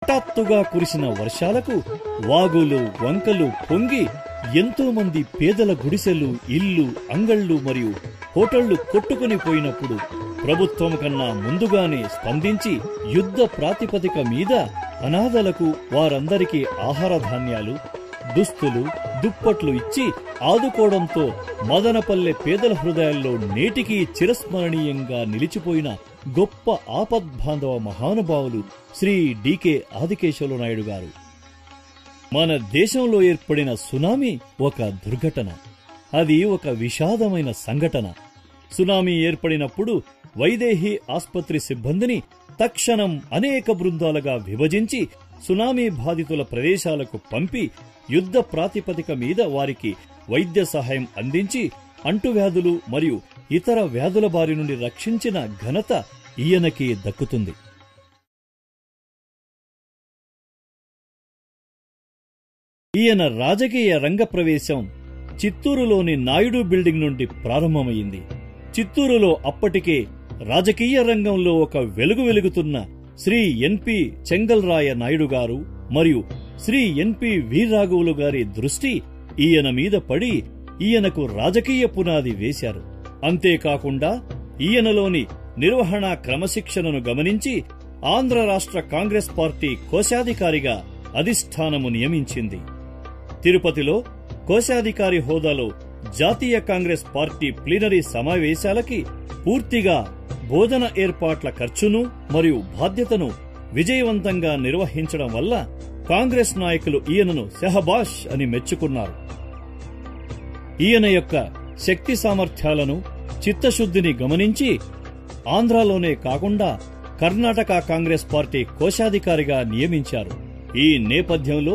హఠాత్తుగా కురిసిన వర్షాలకు వాగులు వంకలు పొంగి ఎంతో మంది పేదల గుడిసెలు, ఇల్లు, అంగళ్ళు మరియు హోటళ్లు కొట్టుకుని పోయినప్పుడు ప్రభుత్వం కన్నా ముందుగానే స్పందించి యుద్ధ ప్రాతిపదిక మీద అనాథలకు వారందరికీ ఆహార ధాన్యాలు, దుస్తులు, దుప్పట్లు ఇచ్చి ఆదుకోవడంతో మదనపల్లె పేదల హృదయాల్లో నేటికీ చిరస్మరణీయంగా నిలిచిపోయిన గొప్ప ఆపద్బాంధవ మహానుభావులు శ్రీ డికే ఆదికేశవ నాయుడు గారు. మన దేశంలో ఏర్పడిన సునామీ ఒక దుర్ఘటన. అది ఒక విషాదమైన సంఘటన. సునామీ ఏర్పడినప్పుడు వైదేహి ఆస్పత్రి సిబ్బందిని తక్షణం అనేక బృందాలుగా విభజించి సునామీ బాధితుల ప్రదేశాలకు పంపి యుద్ధ ప్రాతిపదిక మీద వారికి వైద్య సహాయం అందించి అంటువ్యాధులు మరియు ఇతర వ్యాధుల బారి నుండి రక్షించిన ఘనత ఈయనకి దక్కుతుంది. ఈయన రాజకీయ రంగ ప్రవేశం చిత్తూరులోని నాయుడు బిల్డింగ్ నుండి ప్రారంభమైంది. చిత్తూరులో అప్పటికే రాజకీయ రంగంలో ఒక వెలుగు వెలుగుతున్న శ్రీ ఎన్పి చెంగల్రాయ నాయుడు గారు మరియు శ్రీ ఎన్పి వీర్రాఘవులు గారి దృష్టి ఈయన మీద పడి ఈయనకు రాజకీయ పునాది వేశారు. అంతేకాకుండా ఈయనలోని నిర్వహణ క్రమశిక్షణను గమనించి ఆంధ్ర రాష్ట్ర కాంగ్రెస్ పార్టీ కోశాధికారిగా అధిష్టానము నియమించింది. తిరుపతిలో కోశాధికారి హోదాలో జాతీయ కాంగ్రెస్ పార్టీ ప్లీనరీ సమావేశాలకి పూర్తిగా భోజన ఏర్పాట్ల ఖర్చును మరియు బాధ్యతను విజయవంతంగా నిర్వహించడం వల్ల కాంగ్రెస్ నాయకులు ఈయనను షహబాష్ అని మెచ్చుకున్నారు. ఈయన యొక్క శక్తి సామర్థ్యాలను, చిత్తశుద్ధిని గమనించి ఆంధ్రాలోనే కాకుండా కర్ణాటక కాంగ్రెస్ పార్టీ కోశాధికారిగా నియమించారు. ఈ నేపథ్యంలో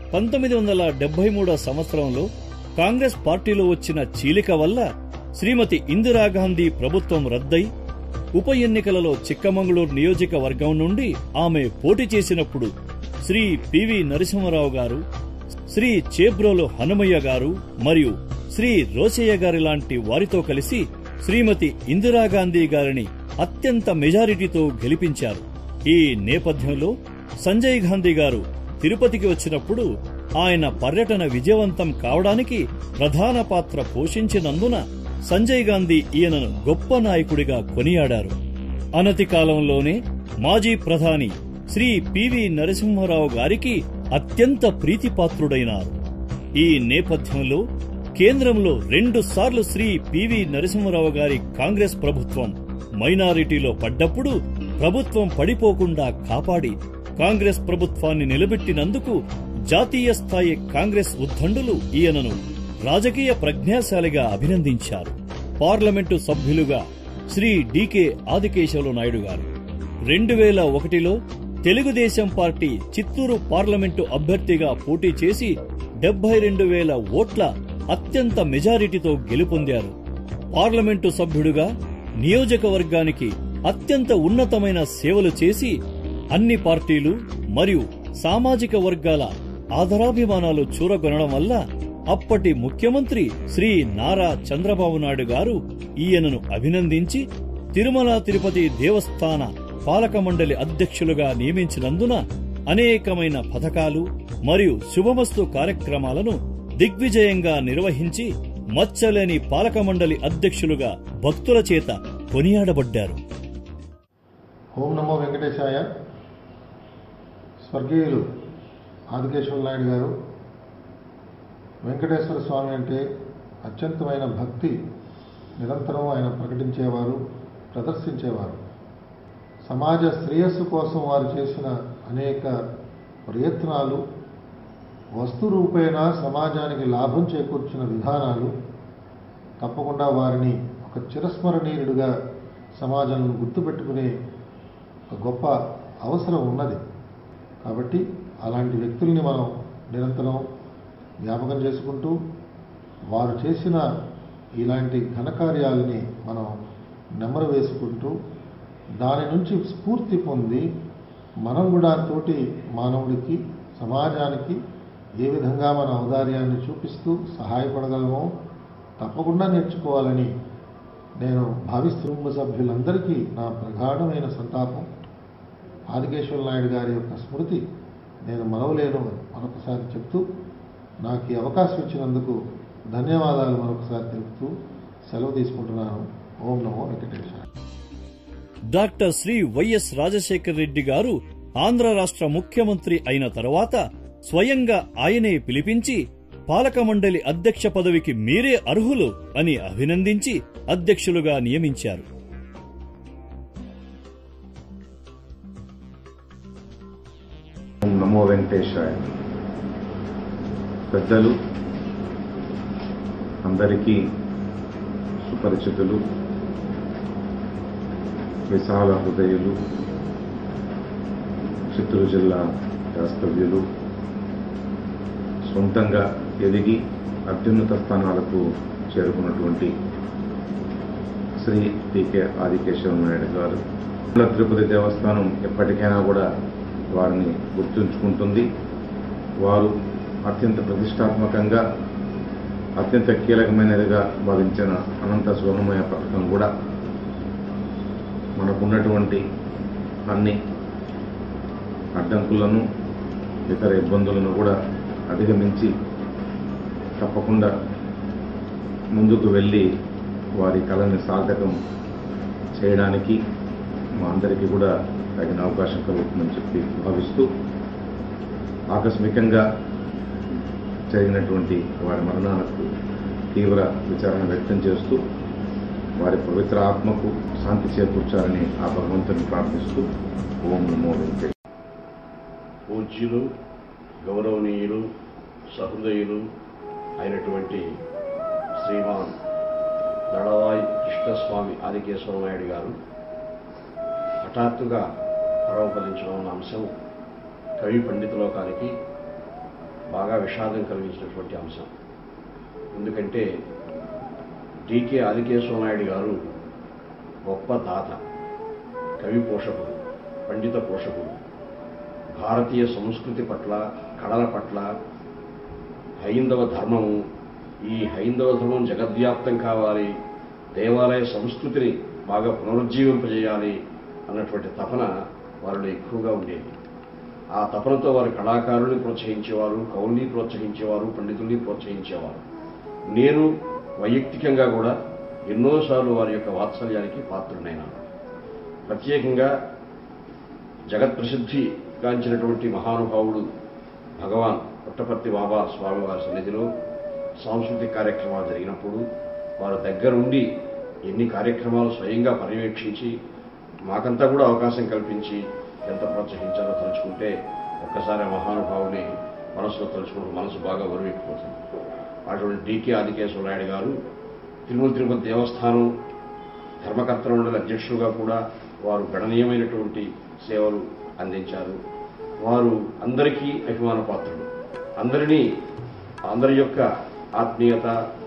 1973 సంవత్సరంలో కాంగ్రెస్ పార్టీలో వచ్చిన చీలిక వల్ల శ్రీమతి ఇందిరాగాంధీ ప్రభుత్వం రద్దై ఉప ఎన్నికలలో చిక్కమంగళూరు నియోజకవర్గం నుండి ఆమె పోటీ చేసినప్పుడు శ్రీ పివి నరసింహారావు గారు, శ్రీ చేబ్రోలు హనుమయ్య గారు మరియు శ్రీ రోసయ్య గారి లాంటి వారితో కలిసి శ్రీమతి ఇందిరాగాంధీ గారిని అత్యంత మెజారిటీతో గెలిపించారు. ఈ నేపథ్యంలో సంజయ్ గాంధీ గారు తిరుపతికి వచ్చినప్పుడు ఆయన పర్యటన విజయవంతం కావడానికి ప్రధాన పాత్ర పోషించినందున సంజయ్ గాంధీ ఈయనను గొప్ప నాయకుడిగా కొనియాడారు. అనతి కాలంలోనే మాజీ ప్రధాని శ్రీ పివి నరసింహారావు గారికి అత్యంత ప్రీతిపాత్రుడైనారు. ఈ నేపథ్యంలో కేంద్రంలో 2 సార్లు శ్రీ పివి నరసింహారావు గారి కాంగ్రెస్ ప్రభుత్వం మైనారిటీలో పడ్డప్పుడు ప్రభుత్వం పడిపోకుండా కాపాడి కాంగ్రెస్ ప్రభుత్వాన్ని నిలబెట్టినందుకు జాతీయ స్థాయి కాంగ్రెస్ ఉద్దండులు ఈయనను రాజకీయ ప్రజ్ఞాశాలిగా అభినందించారు. పార్లమెంటు సభ్యులుగా శ్రీ డికే ఆదికేశవ నాయుడు గారు 2001లో తెలుగుదేశం పార్టీ చిత్తూరు పార్లమెంటు అభ్యర్థిగా పోటీ చేసి 72,000 ఓట్ల అత్యంత మెజారిటీతో గెలుపొందారు. పార్లమెంటు సభ్యుడుగా నియోజకవర్గానికి అత్యంత ఉన్నతమైన సేవలు చేసి అన్ని పార్టీలు మరియు సామాజిక వర్గాల ఆదరాభిమానాలు చూరగొనడం వల్ల అప్పటి ముఖ్యమంత్రి శ్రీ నారా చంద్రబాబు నాయుడు గారు ఈయనను అభినందించి తిరుమల తిరుపతి దేవస్థాన పాలక మండలి అధ్యక్షులుగా నియమించినందున అనేకమైన పథకాలు మరియు శుభమస్తు కార్యక్రమాలను దిగ్విజయంగా నిర్వహించి మచ్చలేని పాలక మండలి అధ్యక్షులుగా భక్తుల చేత కొనియాడబడ్డారు. ఓం నమో వెంకటేశాయ. స్వర్గీయులు ఆదికేశవ నాయుడు గారు వెంకటేశ్వర స్వామి అంటే అత్యంతమైన భక్తి నిరంతరం ఆయన ప్రకటించేవారు, ప్రదర్శించేవారు. సమాజ శ్రేయస్సు కోసం వారు చేసిన అనేక ప్రయత్నాలు, వస్తు రూపేణ సమాజానికి లాభం చేకూర్చిన విధానాలు తప్పకుండా వారిని ఒక చిరస్మరణీయుడిగా సమాజంలో గుర్తుపెట్టుకునే ఒక గొప్ప అవసరం ఉన్నది. కాబట్టి అలాంటి వ్యక్తుల్ని మనం నిరంతరం జ్ఞాపకం చేసుకుంటూ వారు చేసిన ఇలాంటి ఘనకార్యాలని మనం నెమరు వేసుకుంటూ దాని నుంచి స్ఫూర్తి పొంది మనం కూడా తోటి మానవుడికి, సమాజానికి ఏ విధంగా మన ఔదార్యాన్ని చూపిస్తూ సహాయపడగలమో తప్పకుండా నేర్చుకోవాలని నేను భావిస్తూ కుటుంబ సభ్యులందరికీ నా ప్రగాఢమైన సంతాపం. ఆదికేశవ నాయుడు గారి యొక్క స్మృతి నేను మనవలేను మరొకసారి చెప్తూ, నాకు ఈ అవకాశం ఇచ్చినందుకు ధన్యవాదాలు మరొకసారి తెలుపుతూ సెలవు తీసుకుంటున్నాను. ఓం నమో వెంకటేశాయ. డాక్టర్ శ్రీ వైఎస్ రాజశేఖర రెడ్డి గారు ఆంధ్ర రాష్ట్ర ముఖ్యమంత్రి అయిన తరువాత స్వయంగా ఆయనే పిలిపించి పాలక మండలి అధ్యక్ష పదవికి మీరే అర్హులు అని అభినందించి అధ్యక్షులుగా నియమించారు. నమో వెంకటేశాయ. పెద్దలు, అందరికీ సుపరిచితులు, విశాల హృదయులు, చిత్తూరు జిల్లా వాస్తవ్యులు, సొంతంగా ఎదిగి అత్యున్నత స్థానాలకు చేరుకున్నటువంటి శ్రీ టీకే ఆదికేశవ నాయుడు గారు. తిరుపతి దేవస్థానం ఎప్పటికైనా కూడా వారిని గుర్తుంచుకుంటుంది. వారు అత్యంత ప్రతిష్టాత్మకంగా, అత్యంత కీలకమైనదిగా భావించిన అనంత స్వర్ణమయ పథకం కూడా మనకున్నటువంటి అన్ని అడ్డంకులను, ఇతర ఇబ్బందులను కూడా అధిగమించి తప్పకుండా ముందుకు వెళ్ళి వారి కళని సార్థకం చేయడానికి మా అందరికీ కూడా తగిన అవకాశం కలుగుతుందని చెప్పి భావిస్తూ, ఆకస్మికంగా జరిగినటువంటి వారి మరణాలకు తీవ్ర విచారణ వ్యక్తం చేస్తూ వారి పవిత్ర ఆత్మకు శాంతి చేకూర్చాలని ఆ భగవంతుని ప్రార్థిస్తూ ఓం నమో వెంకటేశాయ. పూజ్యులు, గౌరవనీయులు, సహృదయులు అయినటువంటి శ్రీమాన్ దళవాయి కృష్ణస్వామి ఆదికేశవ నాయుడు గారు హఠాత్తుగా పరమపదించడం అన్న అంశం కవి పండిత లోకానికి బాగా విషాదం కలిగించినటువంటి అంశం. ఎందుకంటే టీకే ఆదికేశవ నాయుడు గారు గొప్ప దాత, కవి పోషకుడు, పండిత పోషకుడు. భారతీయ సంస్కృతి పట్ల, కళల పట్ల, హైందవ ధర్మము, ఈ హైందవ ధర్మం జగద్వ్యాప్తం కావాలి, దేవాలయ సంస్కృతిని బాగా పునరుజ్జీవింపజేయాలి అన్నటువంటి తపన వారిలో ఎక్కువగా ఉండేది. ఆ తపనతో వారు కళాకారుల్ని ప్రోత్సహించేవారు, కవుల్ని ప్రోత్సహించేవారు, పండితుల్ని ప్రోత్సహించేవారు. నేను వైయక్తికంగా కూడా ఎన్నోసార్లు వారి యొక్క వాత్సల్యానికి పాత్రుడైనాను. ప్రత్యేకంగా జగత్ప్రసిద్ధి గాంచినటువంటి మహానుభావుడు భగవాన్ పుట్టపర్తి బాబా స్వామి వారి సన్నిధిలో సాంస్కృతిక కార్యక్రమాలు జరిగినప్పుడు వారు దగ్గరుండి ఎన్ని కార్యక్రమాలు స్వయంగా పర్యవేక్షించి మాకంతా కూడా అవకాశం కల్పించి ఎంత ప్రోత్సహించారో తలుచుకుంటే ఒక్కసారి మహానుభావుని మనసులో తలుచుకుంటూ మనసు బాగా బరువెక్కిపోతుంది. అటువంటి టీకే ఆదికేశవ నాయుడు గారు తిరుపతి దేవస్థానం ధర్మకర్తల మండలి అధ్యక్షులుగా కూడా వారు గణనీయమైనటువంటి సేవలు అందించారు. వారు అందరికీ అభిమాన పాత్రులు. అందరి యొక్క ఆత్మీయత,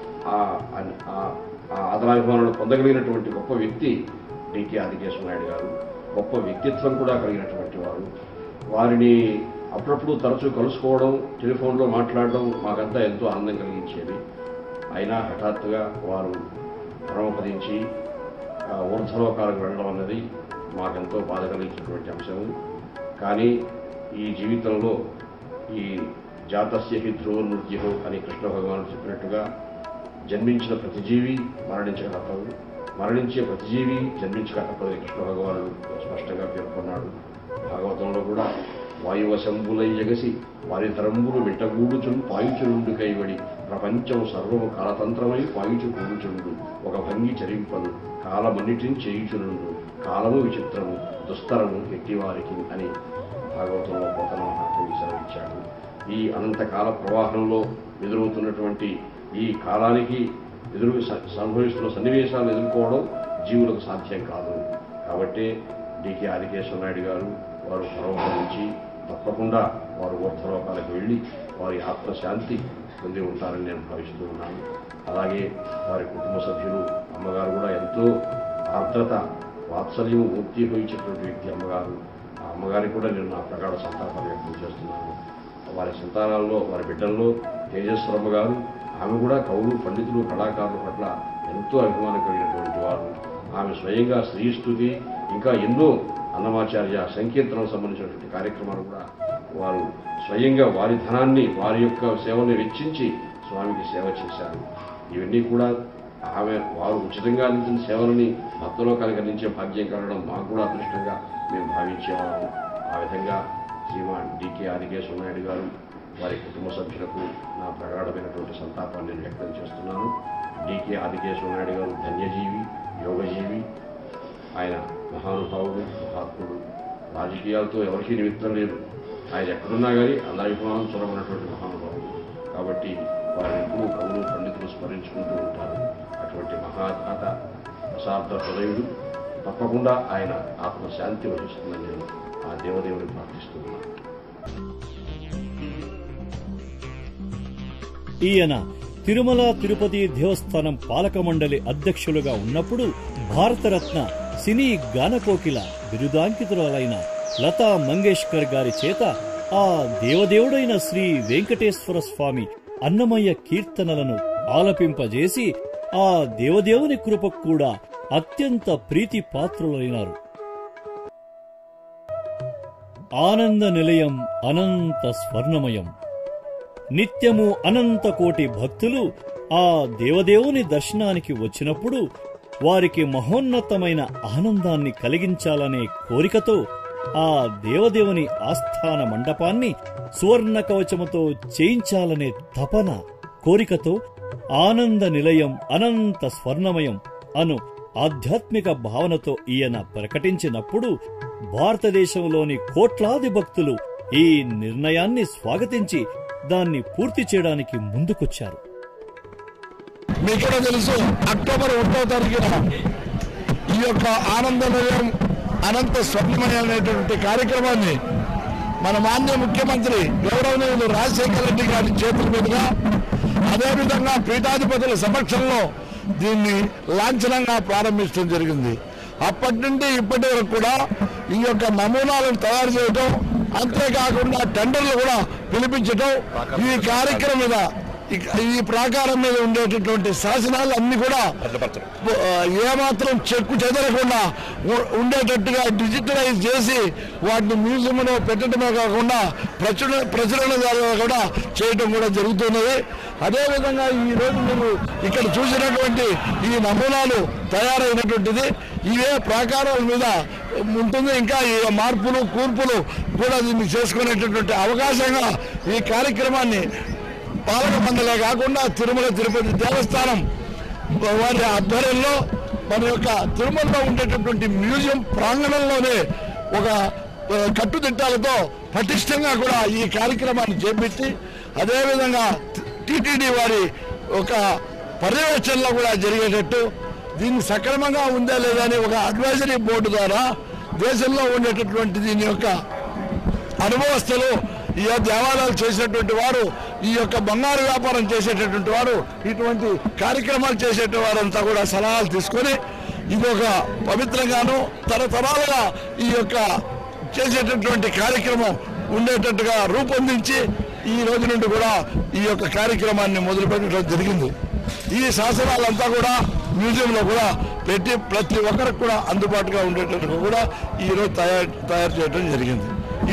ఆదరాభిమానులు పొందగలిగినటువంటి గొప్ప వ్యక్తి టీకే ఆదికేశవ నాయుడు గారు. గొప్ప వ్యక్తిత్వం కూడా కలిగినటువంటి వారు. వారిని అప్పుడప్పుడు తరచూ కలుసుకోవడం, టెలిఫోన్లో మాట్లాడడం మాకంతా ఎంతో ఆనందం కలిగించేది. అయినా హఠాత్తుగా వారు పరమపదించి ఊర్ధ్వలోకాలకు వెళ్ళడం అన్నది మాకెంతో బాధ కలిగించినటువంటి అంశము. కానీ ఈ జీవితంలో ఈ జాతస్య హి ధ్రువ నృత్యో అని కృష్ణ భగవానుడు చెప్పినట్టుగా జన్మించిన ప్రతి జీవి మరణించక తప్పదు, మరణించే ప్రతి జీవి జన్మించక తప్పదని కృష్ణ భగవానుడు స్పష్టంగా పేర్కొన్నాడు. భాగవతంలో కూడా వాయువశంబులై జగసి వారి తరంబులు వింటగూడుచును పాయుచునుండు కైవడి ప్రపంచం సర్వము కాలతంత్రమై పాయుచు కూడుచుండు ఒక భంగి చరింపదు కాలమన్నిటిని చేయుచునుండు కాలము విచిత్రము దుస్తరము ఎట్టివారికి అని భాగవతంలో పోతన మహాత్ముడు సెలవిచ్చాడు. ఈ అనంతకాల ప్రవాహంలో ఎదురవుతున్నటువంటి ఈ కాలానికి సంభవిస్తున్న సన్నివేశాలను ఎదుర్కోవడం జీవులకు సాధ్యం కాదు. కాబట్టి టీకే ఆదికేశవ నాయుడు గారు వారు పరమపదించి తప్పకుండా వారు ఊర్ధ్వలోకాలకు వెళ్ళి వారి ఆత్మశాంతి పొంది ఉంటారని నేను భావిస్తూ ఉన్నాను. అలాగే వారి కుటుంబ సభ్యులు, అమ్మగారు కూడా ఎంతో ఆర్ద్రత, వాత్సల్యము మూర్తిభవించినటువంటి వ్యక్తి అమ్మగారు. ఆ అమ్మగారికి కూడా నేను నా ప్రగాఢ సంతాపాలు వ్యక్తం చేస్తున్నాను. వారి సంతానాల్లో, వారి బిడ్డల్లో తేజస్వరమ్మ గారు, ఆమె కూడా కవులు, పండితులు, కళాకారుల పట్ల ఎంతో అభిమానం కలిగినటువంటి వారు. ఆమె స్వయంగా శ్రీస్తుతి ఇంకా ఎన్నో అన్నమాచార్య సంకీర్తనకు సంబంధించినటువంటి కార్యక్రమాలు కూడా వారు స్వయంగా వారి ధనాన్ని వారి యొక్క సేవల్ని వెచ్చించి స్వామికి సేవ చేశారు. ఇవన్నీ కూడా వారు ఉచితంగా అందించిన సేవలని భక్తలోకానికి అందించే భాగ్యం కలగడం మాకు కూడా అదృష్టంగా మేము భావించేవాళ్ళము. ఆ విధంగా శ్రీమాన్ డికే ఆదికేశ్వర నాయుడు గారు వారి కుటుంబ సభ్యులకు నా ప్రగాఢమైనటువంటి సంతాపాన్ని నేను వ్యక్తం చేస్తున్నాను. డికే ఆదికేశ్వర నాయుడు గారు ధన్యజీవి, యోగజీవి, ఆయన మహానుభావుడు, మహాత్ముడు. రాజకీయాలతో ఎవరికీ నిమిత్తం లేదు. ఆయన ఎక్కడున్నా కానీ అందరి అభిమానం చూడమన్నటువంటి మహానుభావుడు. కాబట్టి వారిని ఎప్పుడూ కవులు పండితులు స్మరించుకుంటూ ఉంటారు. అటువంటి మహాదాత ప్రసాద హృదయుడు. తప్పకుండా ఆయన ఆత్మశాంతి వహిస్తుందని నేను ఆ దేవదేవుని ప్రార్థిస్తున్నాను. ఈయన తిరుమల తిరుపతి దేవస్థానం పాలక మండలి అధ్యక్షులుగా ఉన్నప్పుడు భారతరత్న సినీ గానకోకిల బిరుదాంకితురాలైన లతా మంగేష్కర్ గారి చేత ఆ దేవదేవుడైన శ్రీ వెంకటేశ్వర స్వామి అన్నమయ్య కీర్తనలను ఆలపింపజేసి ఆ దేవదేవుని కృపకు కూడా అత్యంత ప్రీతి పాత్రులైనారు. ఆనంద నిలయం అనంత స్వర్ణమయం. నిత్యము అనంత కోటి భక్తులు ఆ దేవదేవుని దర్శనానికి వచ్చినప్పుడు వారికి మహోన్నతమైన ఆనందాన్ని కలిగించాలనే కోరికతో ఆ దేవదేవుని ఆస్థాన మండపాన్ని సువర్ణ కవచముతో చేయించాలనే తపన, కోరికతో ఆనంద నిలయం అనంత స్వర్ణమయం అను ఆధ్యాత్మిక భావనతో ఈయన ప్రకటించినప్పుడు భారతదేశంలోని కోట్లాది భక్తులు ఈ నిర్ణయాన్ని స్వాగతించి దాన్ని పూర్తి చేయడానికి ముందుకొచ్చారు. మీకు తెలుసు, అక్టోబర్ 1వ తారీఖున ఈ యొక్క ఆనంద నిలయం అనంత స్వర్ణమయం అనేటువంటి కార్యక్రమాన్ని మన మాన్య ముఖ్యమంత్రి గౌరవనీయులు రాజశేఖర రెడ్డి గారి చేతుల మీదుగా, అదేవిధంగా పీఠాధిపతుల సమక్షంలో దీన్ని లాంఛనంగా ప్రారంభించడం జరిగింది. అప్పటి నుండి ఇప్పటి వరకు కూడా ఈ యొక్క నమూనాలను తయారు చేయడం, అంతేకాకుండా టెండర్లు కూడా పిలిపించడం, ఈ కార్యక్రమం మీద ఈ ప్రాకారం మీద ఉండేటటువంటి శాసనాలు అన్ని కూడా ఏమాత్రం చెక్కు చెదరకుండా ఉండేటట్టుగా డిజిటలైజ్ చేసి వాటిని మ్యూజియంలో పెట్టడమే కాకుండా ప్రచురణ కూడా చేయడం కూడా జరుగుతున్నది. అదేవిధంగా ఈ రోజు మీరు ఇక్కడ చూసినటువంటి ఈ నమూనాలు తయారైనటువంటిది ఇవే ప్రాకారాల మీద ఉంటుంది. ఇంకా ఈ మార్పులు కూర్పులు కూడా దీన్ని చేసుకునేటటువంటి అవకాశంగా ఈ కార్యక్రమాన్ని పాలక మండలే కాకుండా తిరుమల తిరుపతి దేవస్థానం వారి ఆధ్వర్యంలో మన యొక్క తిరుమలలో ఉండేటటువంటి మ్యూజియం ప్రాంగణంలోనే ఒక కట్టుదిట్టాలతో పటిష్టంగా కూడా ఈ కార్యక్రమాన్ని చేపట్టి, అదేవిధంగా టీటీడీ వారి ఒక పర్యవేక్షణలో కూడా జరిగేటట్టు దీన్ని సక్రమంగా ఉందా లేదా అని ఒక అడ్వైజరీ బోర్డు ద్వారా దేశంలో ఉండేటటువంటి దీని యొక్క అనుభవస్తులు, ఈ దేవాలయాలు చేసేటువంటి వారు, ఈ యొక్క బంగారు వ్యాపారం చేసేటటువంటి వారు, ఇటువంటి కార్యక్రమాలు చేసేట వారంతా కూడా సలహాలు తీసుకొని ఇది ఒక పవిత్రంగాను తరతరాలుగా ఈ యొక్క చేసేటటువంటి కార్యక్రమం ఉండేటట్టుగా రూపొందించి ఈ రోజు నుండి కూడా ఈ యొక్క కార్యక్రమాన్ని మొదలుపెట్టడం జరిగింది. ఈ శాసనాలంతా కూడా మ్యూజియంలో కూడా పెట్టి ప్రతి ఒక్కరికి కూడా అందుబాటుగా ఉండేటట్టుగా కూడా ఈరోజు తయారు చేయడం జరిగింది.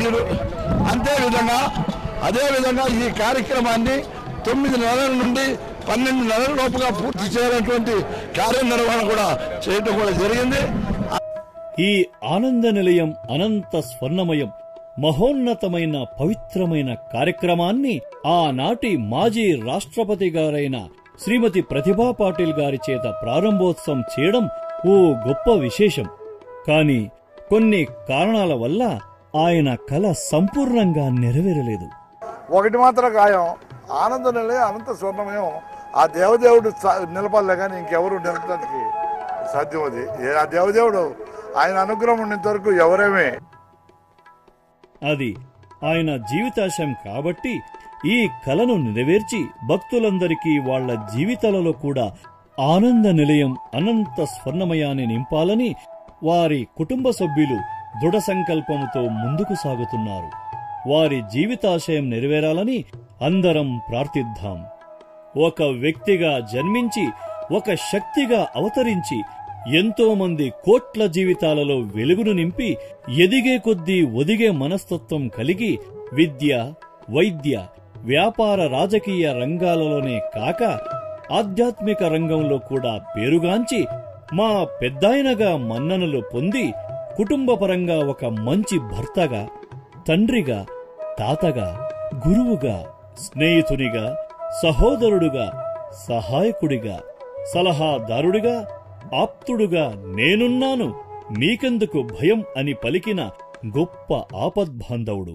అదేవిధంగా ఈ కార్యక్రమాన్ని 9 నెలల నుండి 12 నెలల లోపుగా పూర్తి చేయాలన్నటువంటి కార్యనిర్వహణ కూడా చేయడం కూడా జరిగింది. ఈ ఆనంద నిలయం అనంత స్వర్ణమయం మహోన్నతమైన పవిత్రమైన కార్యక్రమాన్ని ఆనాటి మాజీ రాష్ట్రపతి గారైన శ్రీమతి ప్రతిభా పాటిల్ గారి చేత ప్రారంభోత్సవం చేయడం ఓ గొప్ప విశేషం. కాని కొన్ని కారణాల వల్ల ఆయన కల సంపూర్ణంగా నెరవేరలేదు. ఒకటి మాత్రం ఖాయం, ఆనంద నిలయం అనంత స్వర్ణమయం ఆ దేవదేవుడు నిలబడలే కానీ ఇంకెవరు నిలపడానికి సాధ్యం. అది ఆ దేవదేవుడు ఆయన అనుగ్రహం ఉన్నంత వరకు ఎవరేమే. అది ఆయన జీవితాశయం కాబట్టి ఈ కలను నెరవేర్చి భక్తులందరికీ వాళ్ల జీవితాలలో కూడా ఆనంద నిలయం అనంత స్వర్ణమయాన్ని నింపాలని వారి కుటుంబ సభ్యులు దృఢ సంకల్పంతో ముందుకు సాగుతున్నారు. వారి జీవితాశయం నెరవేరాలని అందరం ప్రార్థిద్దాం. ఒక వ్యక్తిగా జన్మించి ఒక శక్తిగా అవతరించి ఎంతో మంది కోట్ల జీవితాలలో వెలుగును నింపి ఎదిగే కొద్దీ ఒదిగే మనస్తత్వం కలిగి విద్య, వైద్య, వ్యాపార, రాజకీయ రంగాలలోనే కాక ఆధ్యాత్మిక రంగంలో కూడా పేరుగాంచి మా పెద్దాయనగా మన్ననలు పొంది కుటుంబపరంగా ఒక మంచి భర్తగా, తండ్రిగా, తాతగా, గురువుగా, స్నేహితునిగా, సహోదరుడుగా, సహాయకుడిగా, సలహాదారుడిగా, ఆప్తుడుగా నేనున్నాను, మీకెందుకు భయం అని పలికిన గొప్ప ఆపద్బాంధవుడు.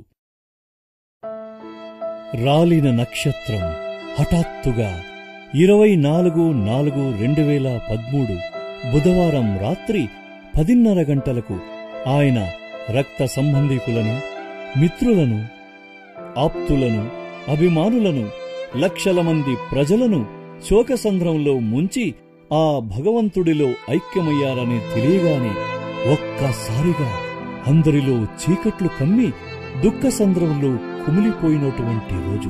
రాలిన నక్షత్రం హఠాత్తుగా 24/4/2013 బుధవారం రాత్రి 10:30 గంటలకు ఆయన రక్త సంబంధీకులను, మిత్రులను, ఆప్తులను, అభిమానులను, లక్షల మంది ప్రజలను శోకసంద్రంలో ముంచి ఆ భగవంతుడిలో ఐక్యమయ్యారని తెలియగానే ఒక్కసారిగా అందరిలో చీకట్లు కమ్మి దుఃఖసంద్రంలో కుమిలిపోయినటువంటి రోజు.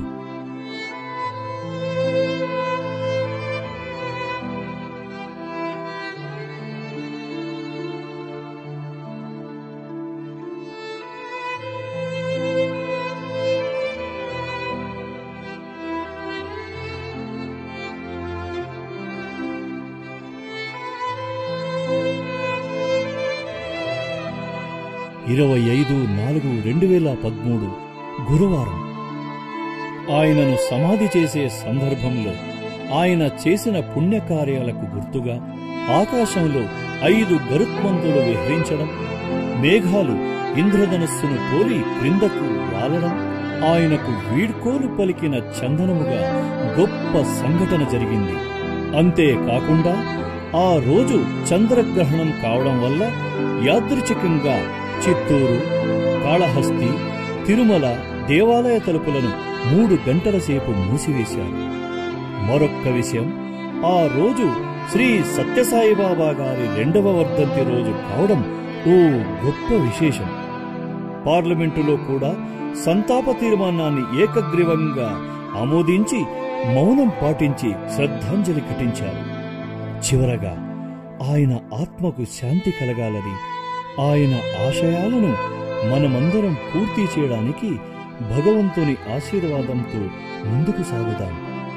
(25/4/2013) గురువారం ఆయనను సమాధి చేసే సందర్భంలో ఆయన చేసిన పుణ్యకార్యాలకు గుర్తుగా ఆకాశంలో 5 గరుత్మంతులు విహరించడం, మేఘాలు ఇంద్రధనస్సును పోలి క్రిందకు వాలడం ఆయనకు వీడ్కోలు పలికిన చందనముగా గొప్ప సంఘటన జరిగింది. అంతేకాకుండా ఆ రోజు చంద్రగ్రహణం కావడం వల్ల యాదృచ్ఛికంగా చిత్తూరు, కాళహస్తి, తిరుమల దేవాలయ తలుపులను 3 గంటల సేపు మూసివేశారు. మరొక్క విషయం, ఆ రోజు శ్రీ సత్యసాయిబాబా గారి 2వ వర్ధంతి రోజు కావడం ఓ గొప్ప విశేషం. పార్లమెంటులో కూడా సంతాప తీర్మానాన్ని ఏకగ్రీవంగా ఆమోదించి మౌనం పాటించి శ్రద్ధాంజలి ఘటించారు. చివరగా ఆయన ఆత్మకు శాంతి కలగాలని, ఆయన ఆశయాలను మనమందరం పూర్తి చేయడానికి భగవంతుని ఆశీర్వాదంతో ముందుకు సాగుదాం.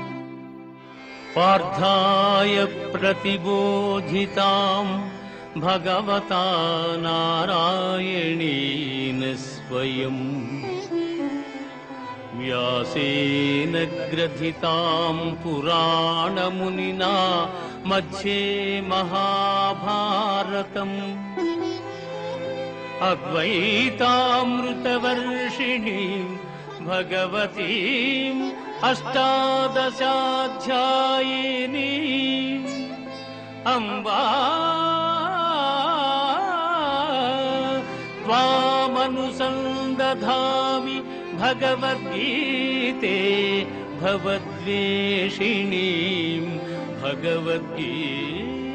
పార్థాయ ప్రతిబోధితాం భగవతా నారాయణేన స్వయం వ్యాసేన గ్రథితాం పురాణమునినా మధ్యే మహాభారతం అద్వైతామృతవర్షిణీం భగవతీం అష్టాదశాధ్యాయినీం అంబా త్వామనుసందధామి భగవద్గీతే భవద్వేషిణీం భగవద్గీతే